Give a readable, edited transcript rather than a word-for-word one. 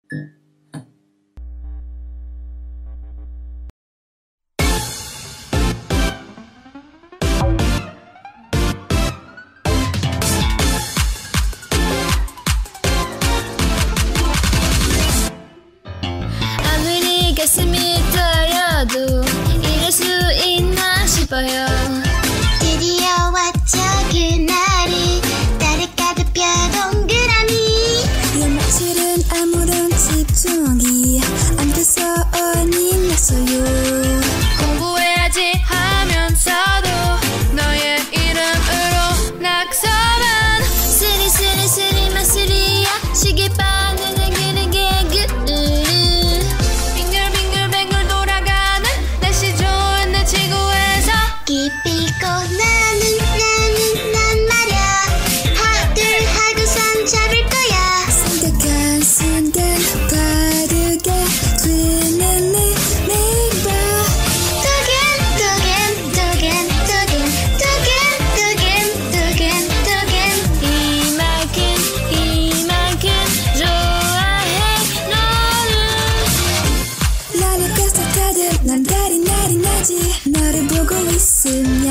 아무리 가슴이 떨려도 이럴 수 있나 싶어요. 드디어 왔죠 그날이 달을 가득 펴 동그라미. 연막칠은 아무런 집중이 안 돼서 어린 났어요. 공부해야지 하면서도 너의 이름으로 낙서만 쓰리만 쓰리야 시계 반응을 기는 개그. 빙글빙글 돌아가는 날씨 좋은 내 지구에서 기필코 난 말야 하두하고선 잡을 거야. 생각한 순간 빠르게 뛰는 내가 이만큼 좋아해 너를. 나를 가서 다들 난 달이 날이 나지. 너를 보고 있으면